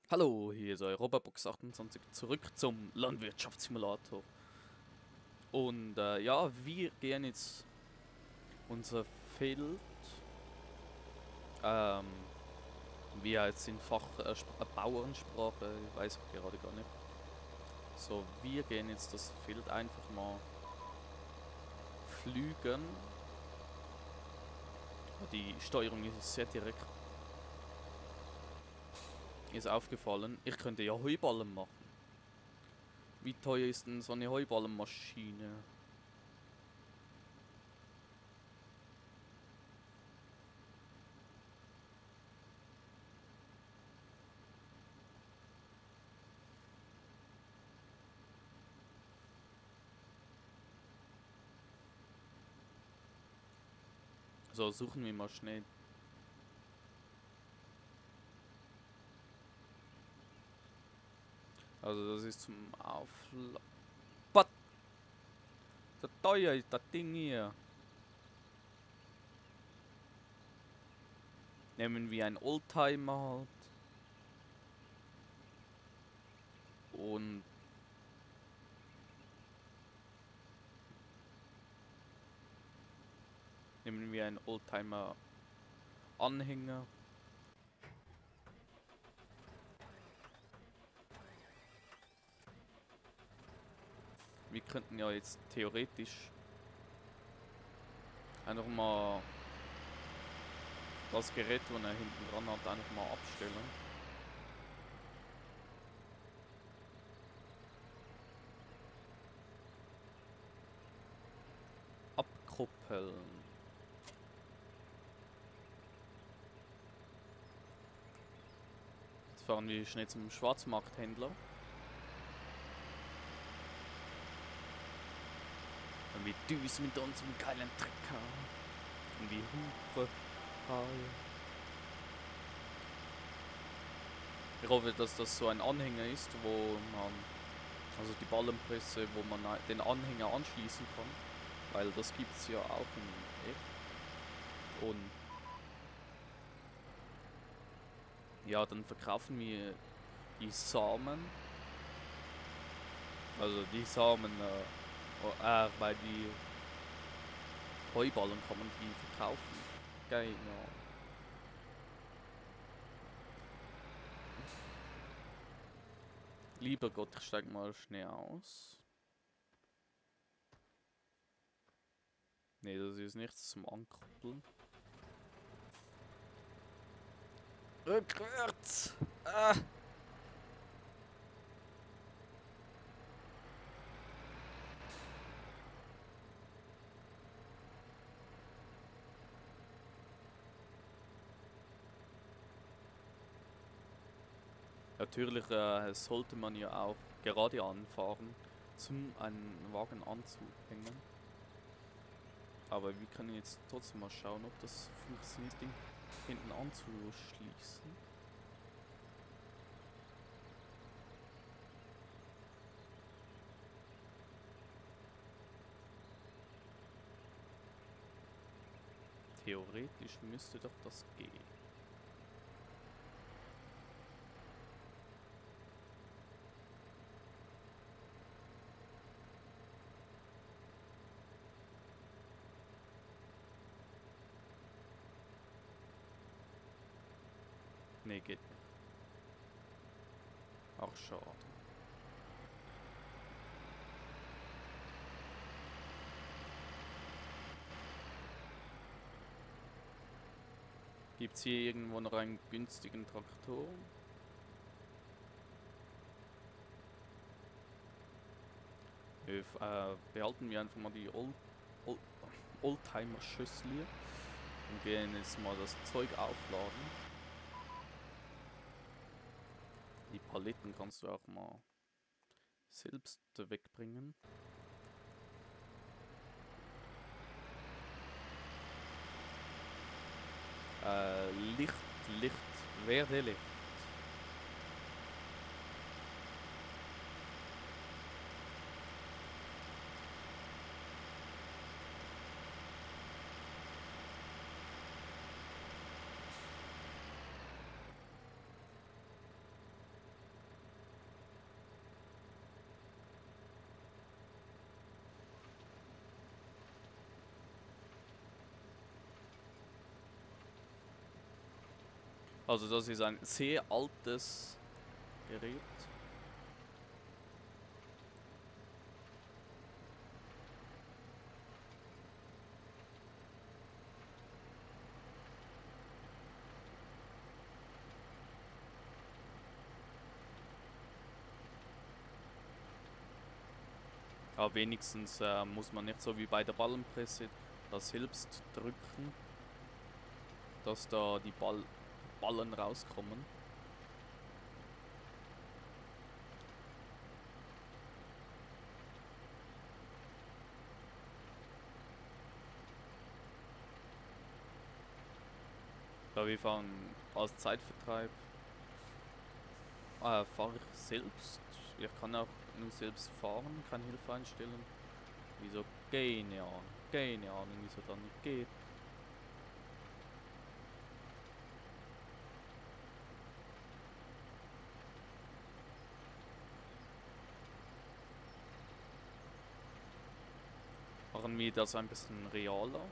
Hallo, hier ist euer Robobox28 zurück zum Landwirtschaftssimulator. Und ja, wir gehen jetzt unser Feld, ähm, wie heißt es in Bauernsprache, ich weiß ich gerade gar nicht. So, wir gehen jetzt das Feld einfach mal pflügen. Die Steuerung ist sehr direkt. Ist aufgefallen, ich könnte ja Heuballen machen. Wie teuer ist denn so eine Heuballenmaschine? So, suchen wir mal schnell. Also das ist zum Aufladen. Was? So teuer ist das Ding hier. Nehmen wir einen Oldtimer halt. Und nehmen wir einen Oldtimer Anhänger. Wir könnten ja jetzt theoretisch einfach mal das Gerät, das er hinten dran hat, einfach mal abstellen. Abkuppeln. Jetzt fahren wir schnell zum Schwarzmarkthändler. Und wir düsen mit unserem geilen Trecker. Und die Hupe. Ich hoffe, dass das so ein Anhänger ist, wo man, also die Ballenpresse, wo man den Anhänger anschließen kann. Weil das gibt es ja auch in echt. Und ja, dann verkaufen wir die Samen. Also die Samen, bei die Heuballen kann man die verkaufen. Genau. Lieber Gott, ich steig mal schnell aus. Ne, das ist nichts zum Ankuppeln. Rückwärts! Ah! Natürlich sollte man ja auch gerade anfahren, zum einen Wagen anzuhängen. Aber wir können jetzt trotzdem mal schauen, ob das funktioniert, den hinten anzuschließen. Theoretisch müsste doch das gehen. Ne, geht nicht. Ach, schade. Gibt es hier irgendwo noch einen günstigen Traktor? Behalten wir einfach mal die Oldtimer-Schüssel hier und gehen jetzt mal das Zeug aufladen. Die Paletten kannst du auch mal selbst wegbringen. Licht, Licht, werde Licht. Also das ist ein sehr altes Gerät. Aber wenigstens muss man nicht so wie bei der Ballenpresse das selbst drücken, dass da die Ballen rauskommen. Da wir fahren als Zeitvertreib, fahre ich selbst. Ich kann auch nur selbst fahren, kann Hilfe einstellen. Wieso? Keine Ahnung, wieso dann nicht geht. Machen wir das ein bisschen realer.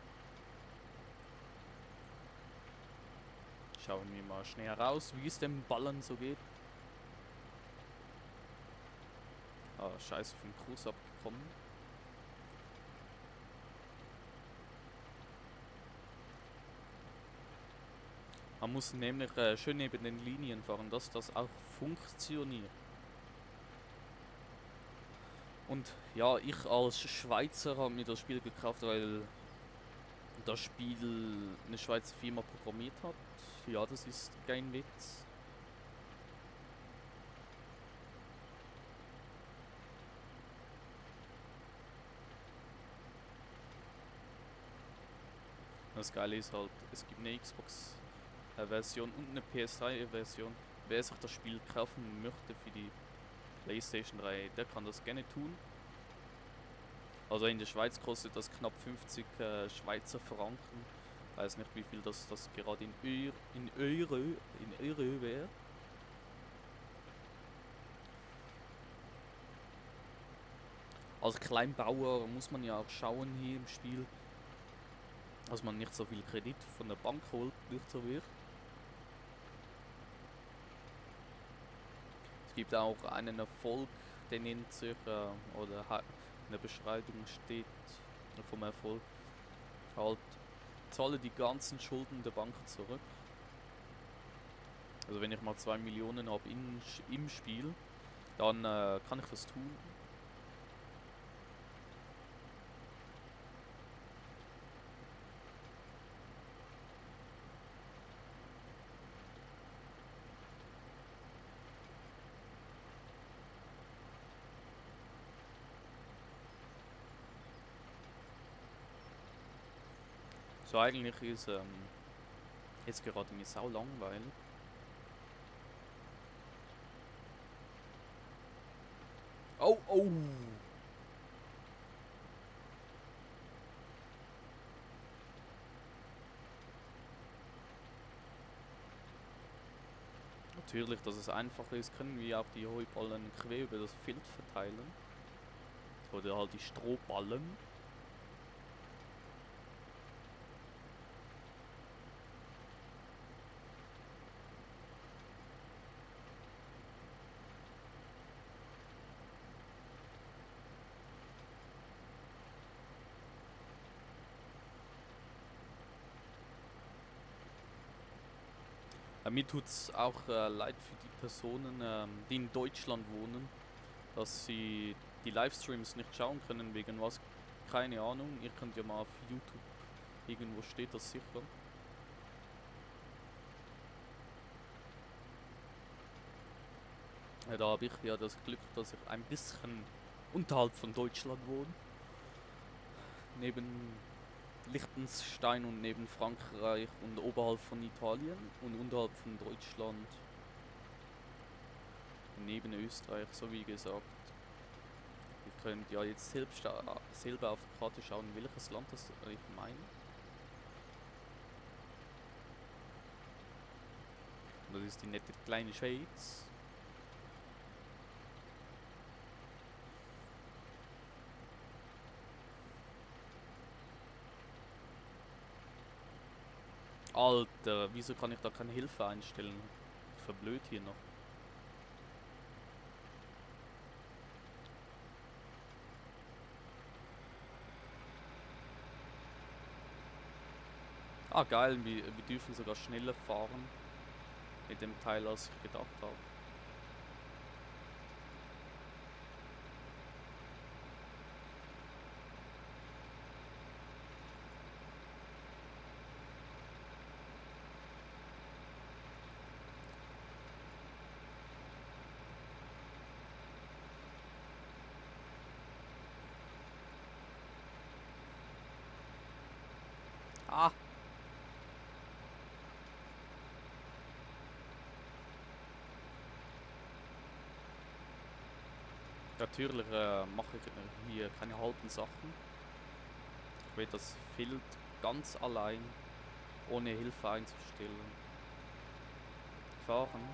Schauen wir mal schnell raus, wie es dem Ballen so geht. Ah, scheiße, vom Kurs abgekommen. Man muss nämlich schön neben den Linien fahren, dass das auch funktioniert. Und ja, ich als Schweizer habe mir das Spiel gekauft, weil das Spiel eine Schweizer Firma programmiert hat. Ja, das ist kein Witz. Das Geile ist halt, es gibt eine Xbox-Version und eine PS3-Version. Wer sich das Spiel kaufen möchte für die PlayStation 3, der kann das gerne tun. Also in der Schweiz kostet das knapp 50 Schweizer Franken. Weiß nicht, wie viel das gerade in Euro wäre. Als Kleinbauer muss man ja auch schauen hier im Spiel, dass man nicht so viel Kredit von der Bank holt, nicht so wird. Es gibt auch einen Erfolg, der nennt sich, oder in der Beschreibung steht vom Erfolg, halt, zahle die ganzen Schulden der Bank zurück. Also wenn ich mal 2 Millionen habe im Spiel, dann kann ich das tun. So eigentlich ist jetzt gerade mir sau langweilig. Oh, oh! Natürlich, dass es einfacher ist, können wir auch die Heuballen quer über das Feld verteilen. Oder halt die Strohballen. Mir tut es auch leid für die Personen, die in Deutschland wohnen, dass sie die Livestreams nicht schauen können, wegen was, keine Ahnung. Ihr könnt ja mal auf YouTube, irgendwo steht das sicher. Ja, da habe ich ja das Glück, dass ich ein bisschen unterhalb von Deutschland wohne. Neben Liechtenstein und neben Frankreich und oberhalb von Italien und unterhalb von Deutschland. Neben Österreich, so wie gesagt. Ihr könnt ja jetzt selber auf die Karte schauen, welches Land das ich meine. Und das ist die nette kleine Schweiz. Alter, wieso kann ich da keine Hilfe einstellen? Verblöd hier noch. Ah geil, wir dürfen sogar schneller fahren mit dem Teil, als ich gedacht habe. Ah, natürlich mache ich hier keine halben Sachen. Ich will das Feld ganz allein, ohne Hilfe einzustellen, fahren.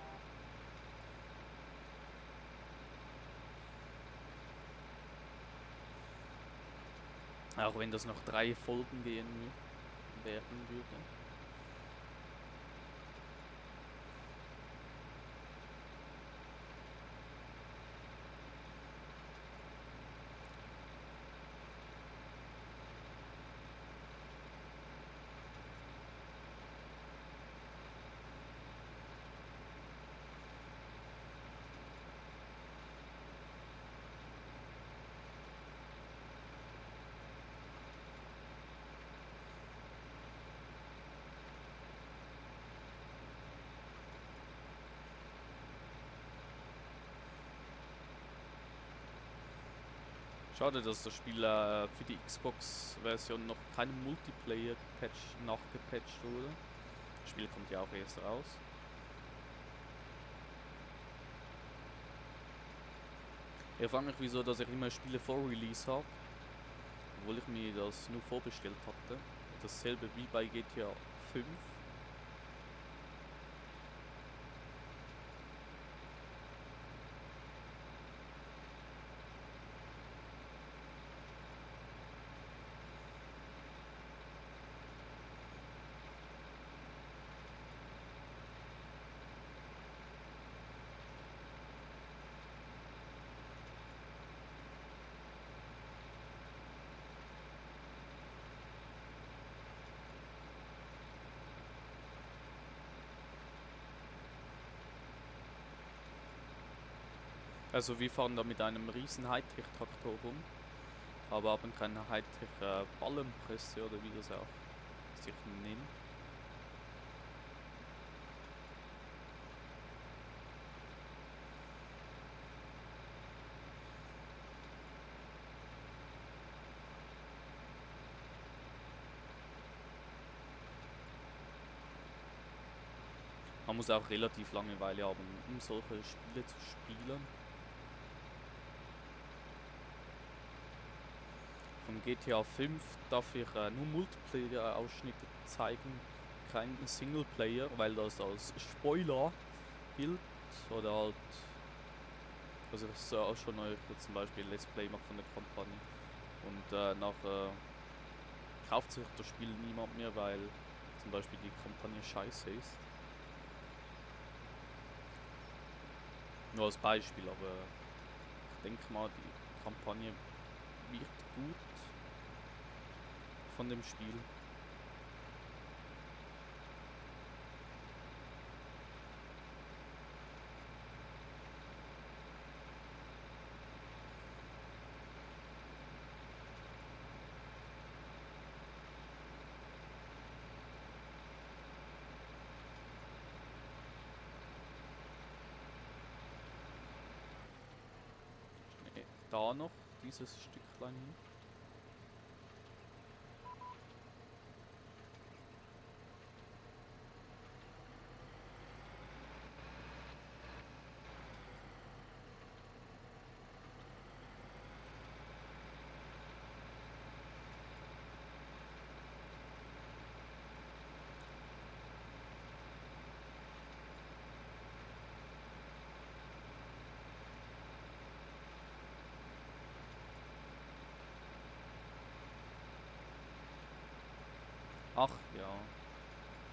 Auch wenn das noch 3 Folgen werden würde. Schade, dass das Spiel für die Xbox-Version noch kein Multiplayer nachgepatcht wurde. Das Spiel kommt ja auch erst raus. Ich frage mich, wieso, dass ich immer Spiele vor Release habe, obwohl ich mir das nur vorbestellt hatte. Dasselbe wie bei GTA 5. Also wir fahren da mit einem riesen Hightech-Traktor rum, aber haben keine Hightech-Ballenpresse oder wie das auch sich nennt. Man muss auch relativ Langeweile haben, um solche Spiele zu spielen. Von GTA 5 darf ich nur Multiplayer-Ausschnitte zeigen, kein Singleplayer, weil das als Spoiler gilt. Oder halt, also ich auch schon euch zum Beispiel Let's Play macht von der Kampagne. Und nachher kauft sich das Spiel niemand mehr, weil zum Beispiel die Kampagne scheiße ist. Nur als Beispiel, aber ich denke mal, die Kampagne wird gut von dem Spiel. Da noch dieses Stücklein hier. Ach ja.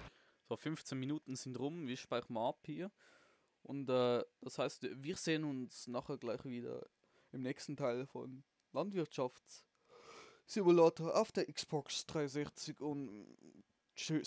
So, 15 Minuten sind rum, wir speichern mal ab hier. Und das heißt, wir sehen uns nachher gleich wieder im nächsten Teil von Landwirtschaftssimulator auf der Xbox 360 und tschüss.